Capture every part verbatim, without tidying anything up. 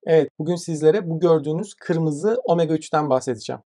Evet, bugün sizlere bu gördüğünüz kırmızı omega üçten bahsedeceğim.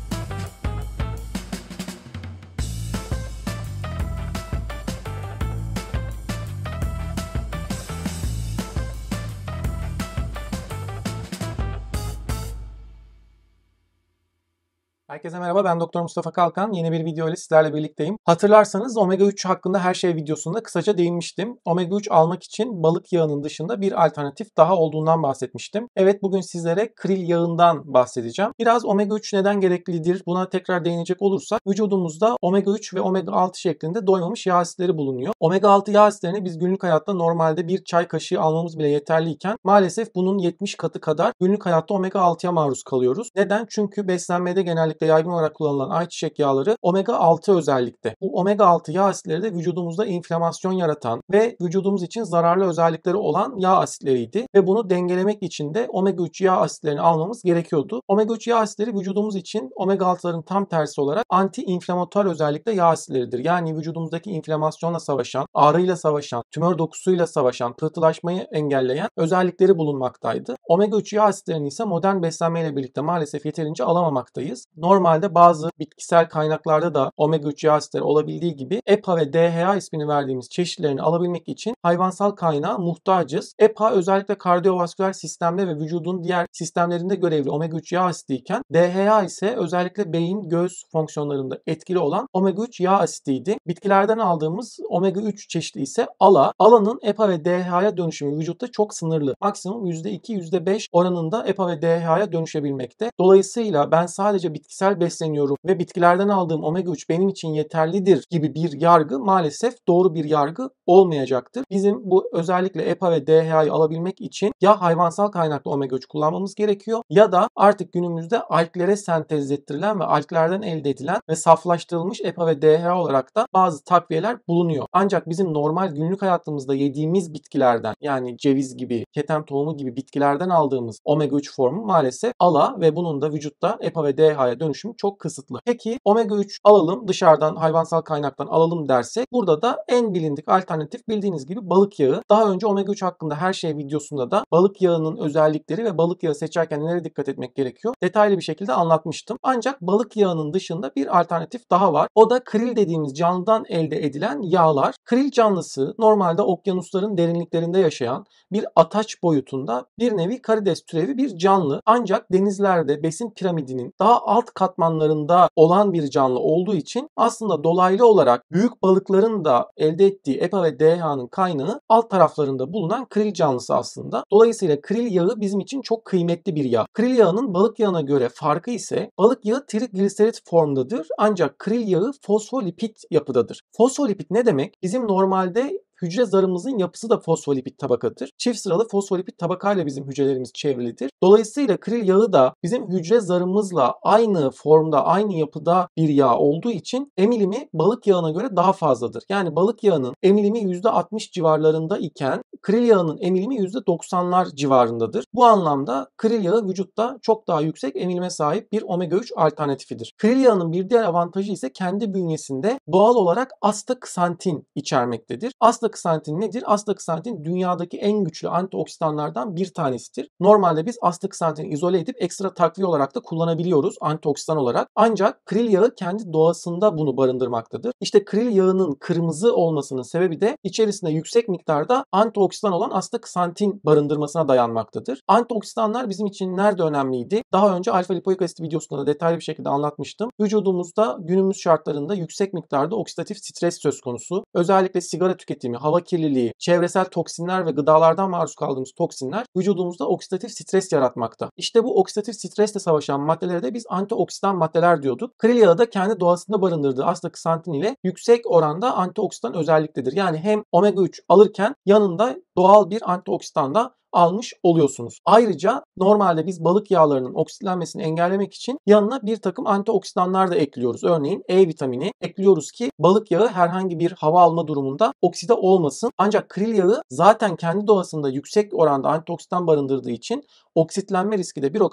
Herkese merhaba, ben Doktor Mustafa Kalkan. Yeni bir video ile sizlerle birlikteyim. Hatırlarsanız omega üç hakkında her şey videosunda kısaca değinmiştim. omega üç almak için balık yağının dışında bir alternatif daha olduğundan bahsetmiştim. Evet, bugün sizlere kril yağından bahsedeceğim. Biraz omega üç neden gereklidir? Buna tekrar değinecek olursak, vücudumuzda omega üç ve omega altı şeklinde doymamış yağ asitleri bulunuyor. omega altı yağ asitlerini biz günlük hayatta normalde bir çay kaşığı almamız bile yeterliyken maalesef bunun yetmiş katı kadar günlük hayatta omega altıya maruz kalıyoruz. Neden? Çünkü beslenmede genellikle yaygın olarak kullanılan ayçiçek yağları omega altı özellikte. Bu omega altı yağ asitleri de vücudumuzda inflamasyon yaratan ve vücudumuz için zararlı özellikleri olan yağ asitleriydi ve bunu dengelemek için de omega üç yağ asitlerini almamız gerekiyordu. omega üç yağ asitleri vücudumuz için omega altıların tam tersi olarak anti-inflamatuar özellikle yağ asitleridir. Yani vücudumuzdaki inflamasyonla savaşan, ağrıyla savaşan, tümör dokusuyla savaşan, pıhtılaşmayı engelleyen özellikleri bulunmaktaydı. omega üç yağ asitlerini ise modern beslenmeyle birlikte maalesef yeterince alamamaktayız. Normalde bazı bitkisel kaynaklarda da omega üç yağ asitleri olabildiği gibi E P A ve D H A ismini verdiğimiz çeşitlerini alabilmek için hayvansal kaynağa muhtacız. E P A özellikle kardiyovasküler sistemde ve vücudun diğer sistemlerinde görevli omega üç yağ asitiyken D H A ise özellikle beyin, göz fonksiyonlarında etkili olan omega üç yağ asitiydi. Bitkilerden aldığımız omega üç çeşidi ise ALA. ALA'nın E P A ve D H A'ya dönüşümü vücutta çok sınırlı. Maksimum yüzde iki yüzde beş oranında E P A ve D H A'ya dönüşebilmekte. Dolayısıyla ben sadece bitkisel besleniyorum ve bitkilerden aldığım omega üç benim için yeterlidir gibi bir yargı maalesef doğru bir yargı olmayacaktır. Bizim bu özellikle E P A ve D H A'yı alabilmek için ya hayvansal kaynaklı omega üç kullanmamız gerekiyor ya da artık günümüzde alglere sentezlettirilen ve alglerden elde edilen ve saflaştırılmış E P A ve D H A olarak da bazı takviyeler bulunuyor. Ancak bizim normal günlük hayatımızda yediğimiz bitkilerden, yani ceviz gibi, keten tohumu gibi bitkilerden aldığımız omega üç formu maalesef ALA ve bunun da vücutta E P A ve D H A'ya dönüşümü çok kısıtlı. Peki omega üç alalım, dışarıdan hayvansal kaynaktan alalım dersek, burada da en bilindik alternatif bildiğiniz gibi balık yağı. Daha önce omega üç hakkında her şey videosunda da balık yağının özellikleri ve balık yağı seçerken nelere dikkat etmek gerekiyor detaylı bir şekilde anlatmıştım. Ancak balık yağının dışında bir alternatif daha var. O da kril dediğimiz canlıdan elde edilen yağlar. Kril canlısı normalde okyanusların derinliklerinde yaşayan bir ataç boyutunda bir nevi karides türevi bir canlı. Ancak denizlerde besin piramidinin daha alt katmanlarında olan bir canlı olduğu için aslında dolaylı olarak büyük balıkların da elde ettiği E P A ve D H A'nın kaynağı alt taraflarında bulunan kril canlısı aslında. Dolayısıyla kril yağı bizim için çok kıymetli bir yağ. Kril yağının balık yağına göre farkı ise balık yağı trigliserit formdadır ancak kril yağı fosfolipid yapıdadır. Fosfolipid ne demek? Bizim normalde hücre zarımızın yapısı da fosfolipid tabakadır. Çift sıralı fosfolipid tabakayla bizim hücrelerimiz çevrilidir. Dolayısıyla kril yağı da bizim hücre zarımızla aynı formda, aynı yapıda bir yağ olduğu için emilimi balık yağına göre daha fazladır. Yani balık yağının emilimi yüzde altmış civarlarında iken kril yağının emilimi yüzde doksanlar civarındadır. Bu anlamda kril yağı vücutta çok daha yüksek emilime sahip bir omega üç alternatifidir. Kril yağının bir diğer avantajı ise kendi bünyesinde doğal olarak astaksantin içermektedir. Astaksantin nedir? Astaksantin dünyadaki en güçlü antioksidanlardan bir tanesidir. Normalde biz astaksantin izole edip ekstra takviye olarak da kullanabiliyoruz antioksidan olarak. Ancak kril yağı kendi doğasında bunu barındırmaktadır. İşte kril yağının kırmızı olmasının sebebi de içerisinde yüksek miktarda antioksidan olan astaksantin barındırmasına dayanmaktadır. Antioksidanlar bizim için nerede önemliydi? Daha önce alfa lipoik asit videosunda da detaylı bir şekilde anlatmıştım. Vücudumuzda günümüz şartlarında yüksek miktarda oksidatif stres söz konusu. Özellikle sigara tüketimi, hava kirliliği, çevresel toksinler ve gıdalardan maruz kaldığımız toksinler vücudumuzda oksidatif stres yaratmakta. İşte bu oksidatif stresle savaşan maddelere de biz antioksidan maddeler diyorduk. Kril yağı da kendi doğasında barındırdığı astaksantin ile yüksek oranda antioksidan özelliktedir. Yani hem omega üç alırken yanında doğal bir antioksidan da almış oluyorsunuz. Ayrıca normalde biz balık yağlarının oksitlenmesini engellemek için yanına bir takım antioksidanlar da ekliyoruz. Örneğin E vitamini ekliyoruz ki balık yağı herhangi bir hava alma durumunda okside olmasın. Ancak kril yağı zaten kendi doğasında yüksek oranda antioksidan barındırdığı için oksitlenme riski de bir o kadar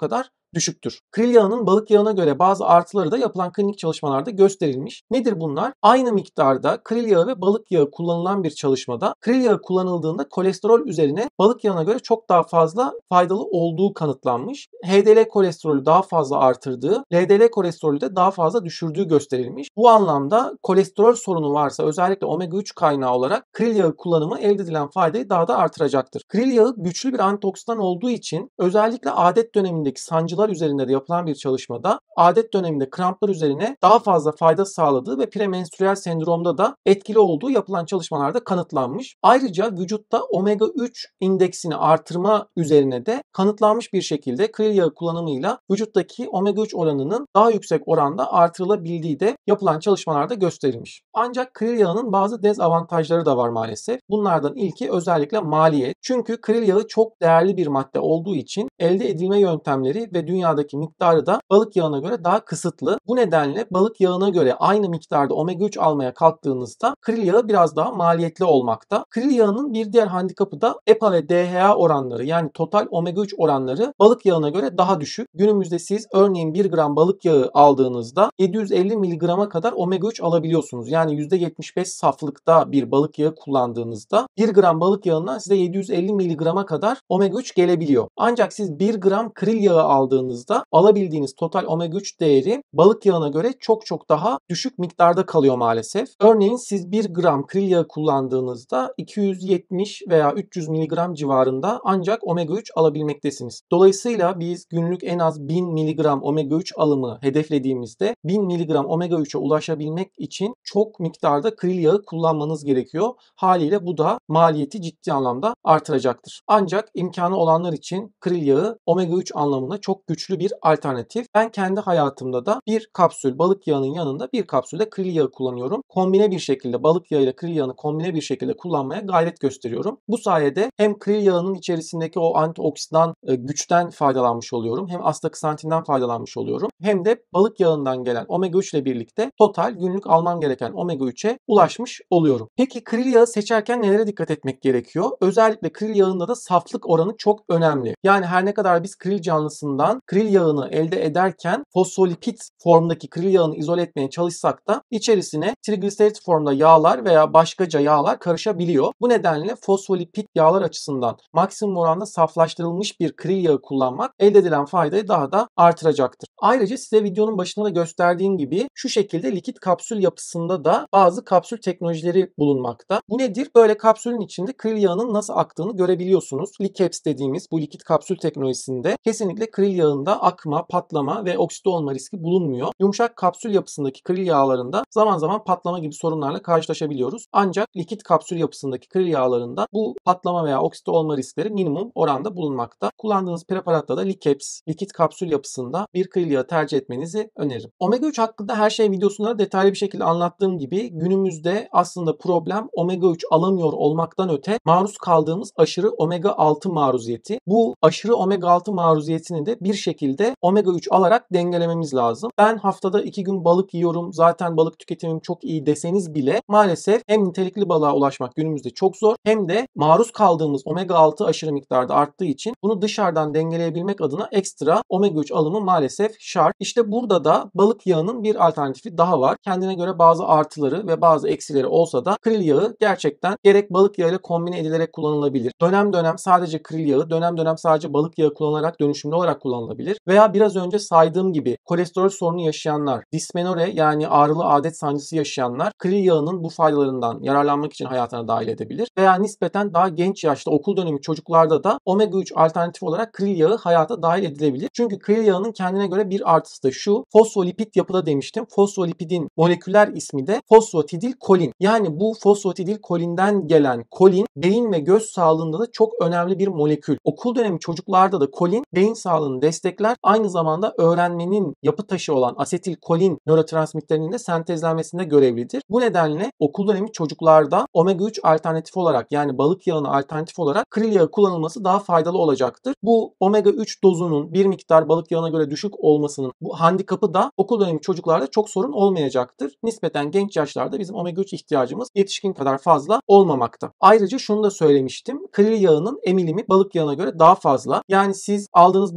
düşüktür. Krill yağının balık yağına göre bazı artıları da yapılan klinik çalışmalarda gösterilmiş. Nedir bunlar? Aynı miktarda krill yağı ve balık yağı kullanılan bir çalışmada krill yağı kullanıldığında kolesterol üzerine balık yağına göre çok daha fazla faydalı olduğu kanıtlanmış. H D L kolesterolü daha fazla artırdığı, L D L kolesterolü de daha fazla düşürdüğü gösterilmiş. Bu anlamda kolesterol sorunu varsa özellikle omega üç kaynağı olarak krill yağı kullanımı elde edilen faydayı daha da artıracaktır. Krill yağı güçlü bir antioksidan olduğu için özellikle adet dönemindeki sancılar üzerinde de yapılan bir çalışmada adet döneminde kramplar üzerine daha fazla fayda sağladığı ve premenstrüel sendromda da etkili olduğu yapılan çalışmalarda kanıtlanmış. Ayrıca vücutta omega üç indeksini artırma üzerine de kanıtlanmış bir şekilde krill yağı kullanımıyla vücuttaki omega üç oranının daha yüksek oranda artırılabildiği de yapılan çalışmalarda gösterilmiş. Ancak krill yağının bazı dezavantajları da var maalesef. Bunlardan ilki özellikle maliyet. Çünkü krill yağı çok değerli bir madde olduğu için elde edilme yöntemleri ve dünyadaki miktarı da balık yağına göre daha kısıtlı. Bu nedenle balık yağına göre aynı miktarda omega üç almaya kalktığınızda krill yağı biraz daha maliyetli olmakta. Krill yağının bir diğer handikapı da E P A ve D H A oranları, yani total omega üç oranları balık yağına göre daha düşük. Günümüzde siz örneğin bir gram balık yağı aldığınızda yedi yüz elli miligrama kadar omega üç alabiliyorsunuz. Yani yüzde yetmiş beş saflıkta bir balık yağı kullandığınızda bir gram balık yağından size yedi yüz elli miligrama kadar omega üç gelebiliyor. Ancak siz bir gram krill yağı aldığınızda alabildiğiniz total omega üç değeri balık yağına göre çok çok daha düşük miktarda kalıyor maalesef. Örneğin siz bir gram krill yağı kullandığınızda iki yüz yetmiş veya üç yüz miligram civarında ancak omega üç alabilmektesiniz. Dolayısıyla biz günlük en az bin miligram omega üç alımı hedeflediğimizde bin miligram omega üçe ulaşabilmek için çok miktarda krill yağı kullanmanız gerekiyor. Haliyle bu da maliyeti ciddi anlamda artıracaktır. Ancak imkanı olanlar için krill yağı omega üç anlamında çok güçlü bir alternatif. Ben kendi hayatımda da bir kapsül balık yağının yanında bir kapsül de krill yağı kullanıyorum. Kombine bir şekilde balık yağı ile krill yağını kombine bir şekilde kullanmaya gayret gösteriyorum. Bu sayede hem krill yağının içerisindeki o antioksidan e, güçten faydalanmış oluyorum. Hem astaksantinden faydalanmış oluyorum. Hem de balık yağından gelen omega üç ile birlikte total günlük almam gereken omega üçe ulaşmış oluyorum. Peki krill yağı seçerken nelere dikkat etmek gerekiyor? Özellikle krill yağında da saflık oranı çok önemli. Yani her ne kadar biz krill canlısından krill yağını elde ederken fosfolipid formdaki krill yağını izole etmeye çalışsak da içerisine trigliserit formda yağlar veya başkaca yağlar karışabiliyor. Bu nedenle fosfolipid yağlar açısından maksimum oranda saflaştırılmış bir krill yağı kullanmak elde edilen faydayı daha da artıracaktır. Ayrıca size videonun başında da gösterdiğim gibi şu şekilde likit kapsül yapısında da bazı kapsül teknolojileri bulunmakta. Bu nedir? Böyle kapsülün içinde krill yağının nasıl aktığını görebiliyorsunuz. Licaps dediğimiz bu likit kapsül teknolojisinde kesinlikle krill yağında akma, patlama ve okside olma riski bulunmuyor. Yumuşak kapsül yapısındaki krill yağlarında zaman zaman patlama gibi sorunlarla karşılaşabiliyoruz. Ancak likit kapsül yapısındaki krill yağlarında bu patlama veya okside olma riskleri minimum oranda bulunmakta. Kullandığınız preparatta da Licaps, likit kapsül yapısında bir krill yağı tercih etmenizi öneririm. omega üç hakkında her şey videosunda detaylı bir şekilde anlattığım gibi günümüzde aslında problem omega üç alamıyor olmaktan öte maruz kaldığımız aşırı omega altı maruziyeti. Bu aşırı omega altı maruziyetini de bir şekilde omega üç alarak dengelememiz lazım. Ben haftada iki gün balık yiyorum, zaten balık tüketimim çok iyi deseniz bile maalesef hem nitelikli balığa ulaşmak günümüzde çok zor hem de maruz kaldığımız omega altı aşırı miktarda arttığı için bunu dışarıdan dengeleyebilmek adına ekstra omega üç alımı maalesef şart. İşte burada da balık yağının bir alternatifi daha var. Kendine göre bazı artıları ve bazı eksileri olsa da krill yağı gerçekten gerek balık yağı ile kombine edilerek kullanılabilir. Dönem dönem sadece krill yağı, dönem dönem sadece balık yağı kullanılarak dönüşümlü olarak kullanılabilir. Veya biraz önce saydığım gibi kolesterol sorunu yaşayanlar, dismenore yani ağrılı adet sancısı yaşayanlar krill yağının bu faydalarından yararlanmak için hayatına dahil edebilir. Veya nispeten daha genç yaşta okul dönemi çocuklarda da omega üç alternatif olarak krill yağı hayata dahil edilebilir. Çünkü krill yağının kendine göre bir artısı da şu: fosfolipid yapıda demiştim. Fosfolipidin moleküler ismi de fosfatidilkolin. Yani bu fosfatidilkolinden gelen kolin beyin ve göz sağlığında da çok önemli bir molekül. Okul dönemi çocuklarda da kolin beyin sağlığını destekler. Aynı zamanda öğrenmenin yapı taşı olan asetilkolin nörotransmitterinin de sentezlenmesinde görevlidir. Bu nedenle okul dönemi çocuklarda omega üç alternatif olarak yani balık yağına alternatif olarak krill yağı kullanılması daha faydalı olacaktır. Bu omega üç dozunun bir miktar balık yağına göre düşük olmasının bu handikapı da okul dönemi çocuklarda çok sorun olmayacaktır. Nispeten genç yaşlarda bizim omega üç ihtiyacımız yetişkin kadar fazla olmamakta. Ayrıca şunu da söylemiştim. Krill yağının emilimi balık yağına göre daha fazla. Yani siz aldığınız balık yağının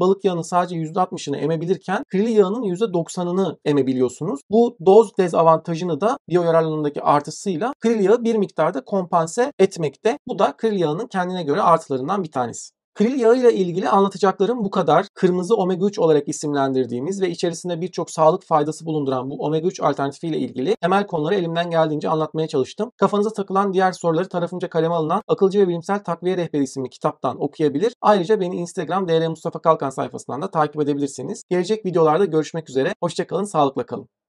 sadece yüzde altmışını emebilirken krili yağının yüzde doksanını emebiliyorsunuz. Bu doz dezavantajını da biyoyararlılığındaki artısıyla kril yağı bir miktarda kompanse etmekte. Bu da kril yağının kendine göre artılarından bir tanesi. Kril yağı ile ilgili anlatacaklarım bu kadar. Kırmızı omega üç olarak isimlendirdiğimiz ve içerisinde birçok sağlık faydası bulunduran bu omega üç alternatifi ile ilgili temel konuları elimden geldiğince anlatmaya çalıştım. Kafanıza takılan diğer soruları tarafımca kaleme alınan Akılcı ve Bilimsel Takviye Rehberi isimli kitaptan okuyabilir. Ayrıca beni Instagram D R Mustafa Kalkan sayfasından da takip edebilirsiniz. Gelecek videolarda görüşmek üzere. Hoşça kalın, sağlıkla kalın.